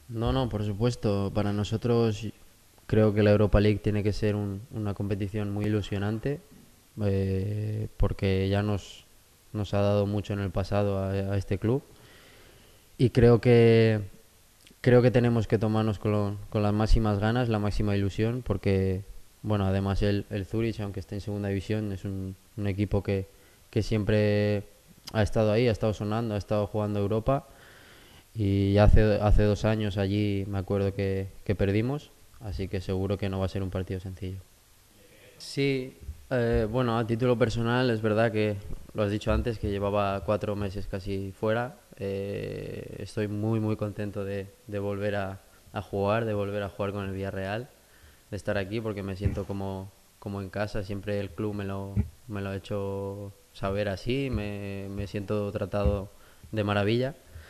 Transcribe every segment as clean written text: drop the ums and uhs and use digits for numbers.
No, no, por supuesto. Para nosotros creo que la Europa League tiene que ser una competición muy ilusionante, porque ya nos ha dado mucho en el pasado a este club. Y creo que tenemos que tomarnos con las máximas ganas, la máxima ilusión, porque, bueno, además el Zurich, aunque esté en segunda división, es un equipo que siempre ha estado ahí, ha estado sonando, ha estado jugando Europa. Y hace 2 años allí me acuerdo que perdimos, así que seguro que no va a ser un partido sencillo. Sí, bueno, a título personal es verdad que lo has dicho antes, que llevaba 4 meses casi fuera. Estoy muy muy contento de volver a jugar, de volver a jugar con el Villarreal, de estar aquí porque me siento como en casa. Siempre el club me lo ha hecho saber así, me siento tratado de maravilla.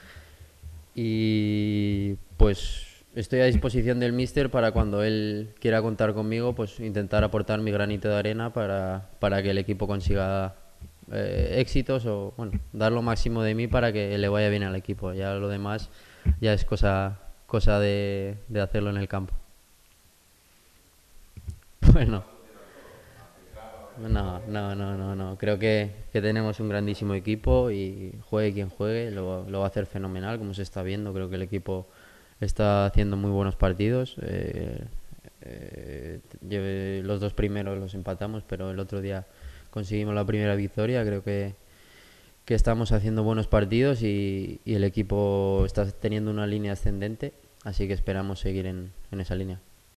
Y pues estoy a disposición del míster para cuando él quiera contar conmigo, pues intentar aportar mi granito de arena para que el equipo consiga éxitos o, bueno, dar lo máximo de mí para que le vaya bien al equipo. Ya lo demás ya es cosa de hacerlo en el campo. Bueno, no, no, no, no, no. Creo que tenemos un grandísimo equipo y juegue quien juegue, lo va a hacer fenomenal, como se está viendo. Creo que el equipo está haciendo muy buenos partidos. Los dos primeros los empatamos, pero el otro día conseguimos la primera victoria. Creo que estamos haciendo buenos partidos y el equipo está teniendo una línea ascendente, así que esperamos seguir en esa línea.